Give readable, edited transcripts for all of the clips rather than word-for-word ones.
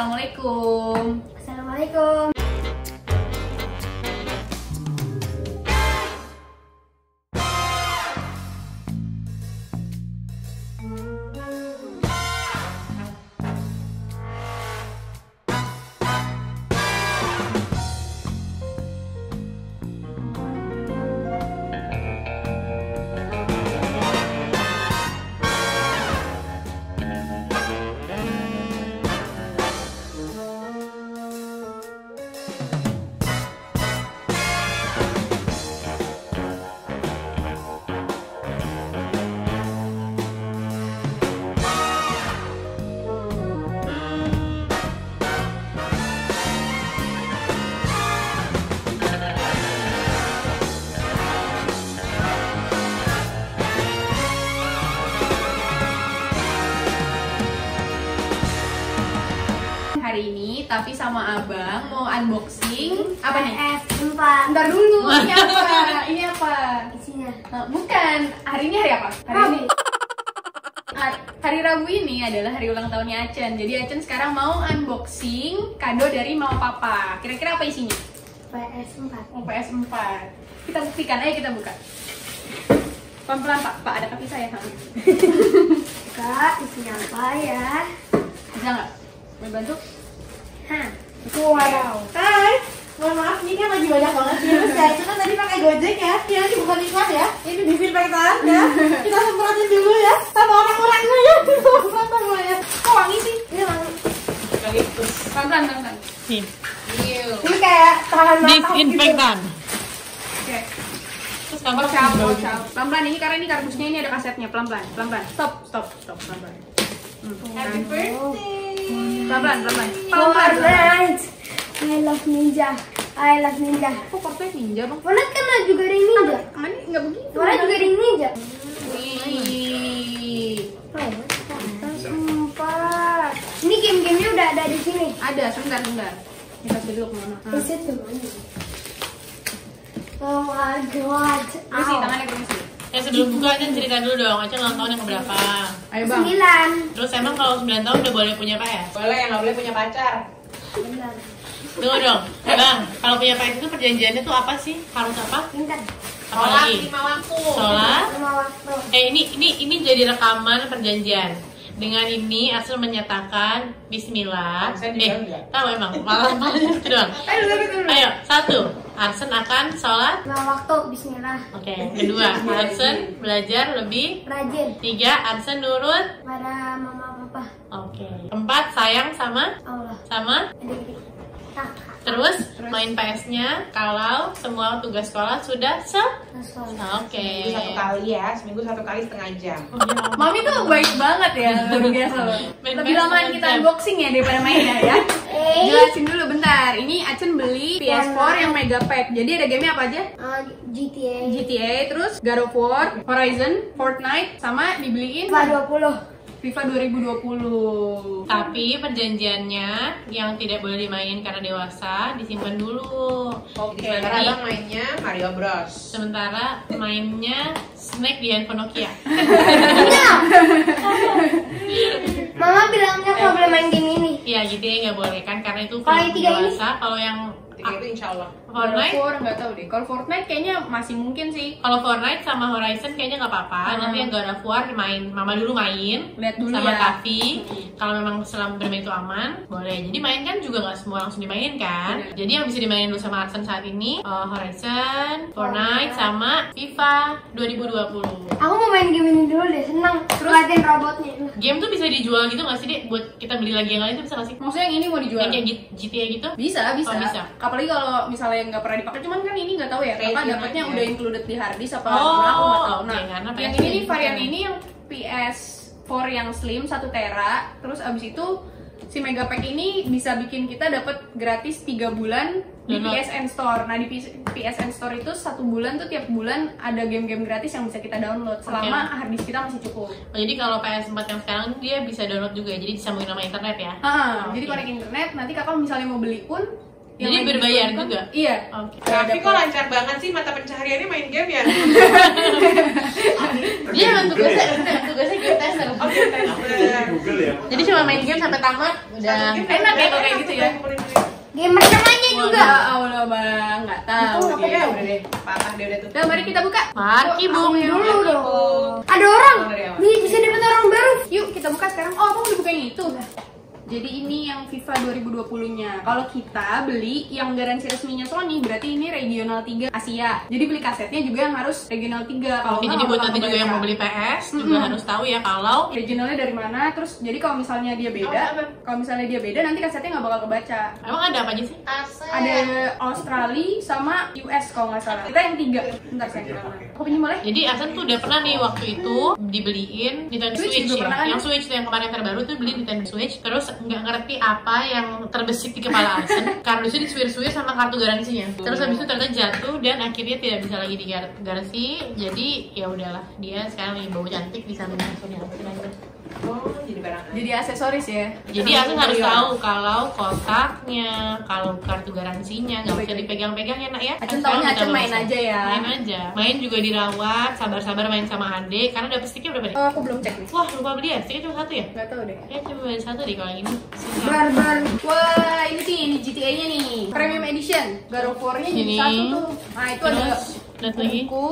Assalamualaikum. Assalamualaikum. Hari ini tapi sama abang mau unboxing apa nih? PS4. Bentar dulu, ini apa? Ini apa? Isinya. Bukan, hari ini hari apa? Hari Rabu. ini hari Rabu ini adalah hari ulang tahunnya Acen. Jadi Acen sekarang mau unboxing kado dari mama papa. Kira-kira apa isinya? PS4. Oh, PS4. Kita buktikan, ayo kita buka. Pelan-pelan Pak, Pak ada kaki saya. Kak, isinya apa ya? Bisa nggak? Mau bantu? Hah. Wow. Hai, mohon maaf nih kan lagi banyak banget virus ya. Itu kan tadi pakai Gojek ya. Ini nanti bukan iklan ya. Ini disinfektan ya. Kita semprotin dulu ya. Sama orang-orangnya ya. Semprot semuanya. Kok wangi sih? Ini wangi. Pelan-pelan, pelan-pelan. Nih, Ini kayak tahan napas gitu. disinfektan. Oke. Terus kamu Watch out, watch out. Pelan-pelan, ini karena ini kardusnya ini ada kasetnya. Pelan-pelan, pelan-pelan. Stop, stop, stop. Pelan-pelan. Happy birthday. Pelan-pelan, pelan-pelan. Pelan-pelan. Fortnite. I love ninja. I love ninja. Kok Fortnite ninja bang? Fortnite kan juga ada yang ninja. Ini nggak begitu. Fortnite juga ada yang ninja. Wih. PS4. Ini game-gamenya udah ada di sini. Ada, sebentar, sebentar. Kita dulu kemana? Is it the money? Oh my god. Permisi, tangannya permisi. sebelum buka Acen cerita dulu dong, Acen ulang tahun yang keberapa? Ayo bang. 9. Terus emang kalau 9 tahun udah boleh punya PS? Boleh, nggak boleh punya pacar. Benar. Tunggu dong, bang, kalau punya PS itu perjanjiannya tuh apa sih? Harus apa? Pintar. Apa lagi? 5 waktu. Sholat? Sama waktu. Ini jadi rekaman perjanjian. Dengan ini Arsen menyatakan Bismillah. Arsen juga enggak? Tahu emang malah itu doang. Ayo, 1. Arsen akan sholat. Sama waktu. Bismillah. Oke. 2. Arsen belajar lebih. Rajin. 3. Arsen nurut. Pada mama papa. Oke. 4. Sayang sama Allah. Adik-adik. Kakak. Terus main PS-nya kalau semua tugas sekolah sudah Selesai. Oke. Seminggu 1 kali ya, seminggu 1 kali setengah jam. Mami tuh baik banget ya, luar biasa loh. Main Lebih PS lamaan setengah kita jam. unboxing ya daripada mainnya ya. Jelasin dulu bentar. Ini Acen beli PS4 yang mega pack. Jadi ada gamenya apa aja? GTA. GTA, terus God of War, Horizon, Fortnite, sama dibeliin FIFA 20. FIFA 2020. Tapi perjanjiannya yang tidak boleh dimainin karena dewasa disimpan dulu. Oke. Sementara abang mainnya Mario Bros. Sementara mainnya Snake di handphone Nokia. Mama bilangnya nggak boleh main game ini. Iya, GTA nggak boleh kan karena itu Kalau yang film 3 ini? dewasa. Kalau yang Ketika itu insya Allah. God of Fortnite, War nggak tahu deh. Kalau Fortnite kayaknya masih mungkin sih. kalau Fortnite sama Horizon kayaknya nggak apa-apa. Nanti yang God of War main, Mama dulu main. Lihat dulu Sama ya. Tavi, kalau memang selama bermain itu aman, boleh. Jadi main kan juga nggak semua langsung dimainin kan. Bener. Jadi yang bisa dimainin dulu sama Arsen saat ini Horizon, Fortnite, sama FIFA 2020. Aku mau main game ini dulu deh, senang. Terus latihan robotnya. Game tuh bisa dijual gitu nggak sih, Dek? Buat kita beli lagi yang lain tuh bisa nggak sih? Maksudnya yang ini mau dijual? Yang kayak GTA gitu? Bisa, bisa. Oh, bisa. Apalagi kalau misalnya nggak pernah dipakai, cuman kan ini nggak tahu ya. Apa Kayaknya dapatnya ya. udah included di harddisk apa Oh, gimana, aku nggak tahu. oke, Nah, karena yang PS ini gitu varian kan. ini yang PS4 yang slim 1 tera, terus abis itu si Mega Pack ini bisa bikin kita dapat gratis 3 bulan di Download. PSN Store. Nah di PSN Store itu 1 bulan tuh tiap bulan ada game-game gratis yang bisa kita download selama harddisk kita masih cukup. Oh, jadi kalau PS4 yang sekarang dia bisa download juga ya? Jadi disambungin sama internet ya? Jadi connect internet, nanti kakak misalnya mau beli pun Jadi berbayar juga? Iya. Oke. Tapi kok lancar banget sih mata pencahariannya main game ya? Dia emang tugasnya game tester. Oke, Google ya. Jadi cuma main game sampai tamat udah Enak ya kalau kayak gitu ya. Gamer namanya juga. Ya Allah bang, nggak tahu. Itu apa dia. ya? Udah deh, patah dia udah tuh. Udah mari kita buka. Mari Bung. Dulu dong. Ada orang. Nih bisa dapat orang baru. Yuk kita buka sekarang. Oh abang udah buka yang itu. Jadi ini yang FIFA 2020-nya. Kalau kita beli yang garansi resminya Sony, berarti ini regional 3 Asia. Jadi beli kasetnya juga yang harus regional 3. Kalau Oke, nggak, jadi buat nggak nanti juga bakal yang mau baca. beli PS juga harus tahu ya kalau Regionalnya dari mana. Terus jadi kalau misalnya dia beda, kalau misalnya dia beda nanti kasetnya nggak bakal kebaca. emang ada apa aja sih? Ada Australia sama US kalau nggak salah. Kita yang 3. Bentar saya kira. Aku pinjam boleh? Jadi Asen tuh udah pernah nih waktu itu dibeliin Nintendo Switch Switch juga ya. pernah kan? Yang Switch tuh yang kemarin terbaru tuh beli Nintendo Switch, terus nggak ngerti apa yang terbesit di kepala Asen. Kardusnya disuir-suir sama kartu garansinya. Terus habis itu ternyata jatuh dan akhirnya tidak bisa lagi digaransi. Jadi ya udahlah, dia sekarang lagi bawa cantik di samping Asen aja. Oh, jadi barang. Jadi aksesoris ya. Jadi Asen harus tahu kalau kotaknya, kalau kartu garansinya nggak bisa dipegang-pegang ya nak ya. Acun Sekarang taunya kita Acun main bisa. aja ya. Main aja. Main juga dirawat, sabar-sabar main sama adik. Karena dapet sticknya berapa nih? Oh, aku belum cek nih. Wah lupa beli ya, sticknya cuma 1 ya? Nggak tahu deh. Ya coba beli 1 deh kalau yang ini. Barbar. Wah, ini sih ini GTA-nya nih. Premium Edition. God of War-nya jadi Ini. 1 tuh. Nah, itu ada Terus lihat lagi. buku.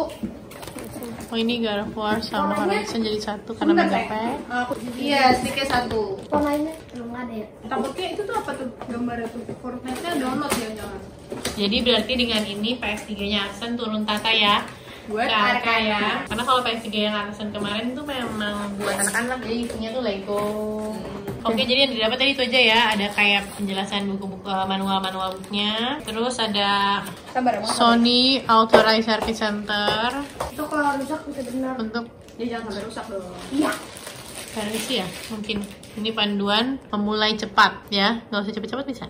Oh ini God of War sama Horizon jadi 1 karena Bentar, mega sayang. pack. Iya, sticknya 1. Pemainnya belum ada ya. Takutnya itu tuh apa tuh gambarnya tuh? Fortnite-nya download jangan-jangan. Jadi berarti dengan ini PS3-nya Aksen turun tata ya. Buat Ke anak Arka ya. Karena kalau PS3 yang Aksen kemarin tuh memang buat anak-anak, jadi isinya tuh Lego. Oke, jadi yang didapat tadi itu aja ya. Ada kayak penjelasan buku-buku manual-manual booknya. Terus ada Sabar, Bang. Sony Authorized Service Center Itu kalau rusak bisa benar. untuk Dia jangan sampai rusak dong. Iya. versi ya. Mungkin ini panduan memulai cepat ya. Nggak usah cepet-cepet bisa.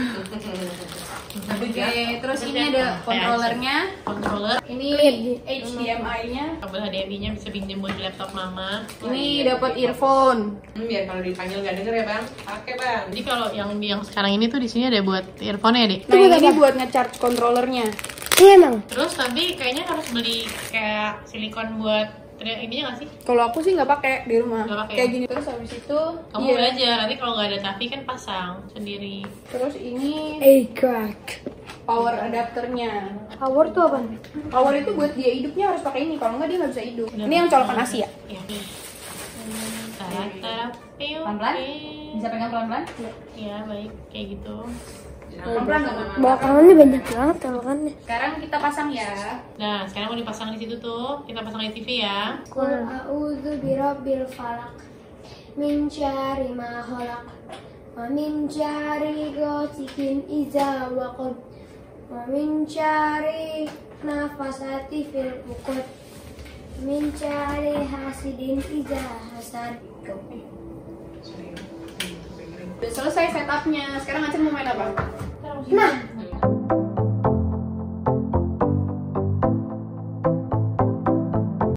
Oke, terus ini ada controllernya. Controller, Ini HDMI-nya. kabel HDMI-nya bisa pinjam buat laptop mama. Ini dapat earphone. Biar kalau dipanggil nggak denger ya bang. Oke bang. Jadi kalau yang sekarang ini tuh di sini ada buat earphone ya, Dik. Nah, ini buat nge-charge controllernya. Iya emang. Terus nanti kayaknya harus beli kayak silikon buat ininya nggak sih? Kalau aku sih nggak pakai di rumah. Nggak pakai. Kayak gini terus habis itu Kamu belajar, nanti kalau nggak ada tapi kan pasang sendiri. Terus ini Crack. power adapternya. Power tuh apa? Power itu buat dia hidupnya harus pakai ini, kalau nggak dia nggak bisa hidup. Ini yang colokan Asia. Iya. Tarap, Pelan-pelan? Bisa pegang pelan-pelan? Ya baik, kayak gitu. Pelan-pelan nggak Mama? Belakangannya banyak banget colokannya. Sekarang kita pasang ya. Nah sekarang mau dipasang di situ tuh, kita pasang di TV ya. Qul a'udzu birabbil falaq min syarri ma khalaq wa min syarri ghasikin idza waqab wa min syarri nafasati fil 'uqad min syarri hasidin idza hasad. Udah selesai setupnya. Sekarang Acen mau main apa?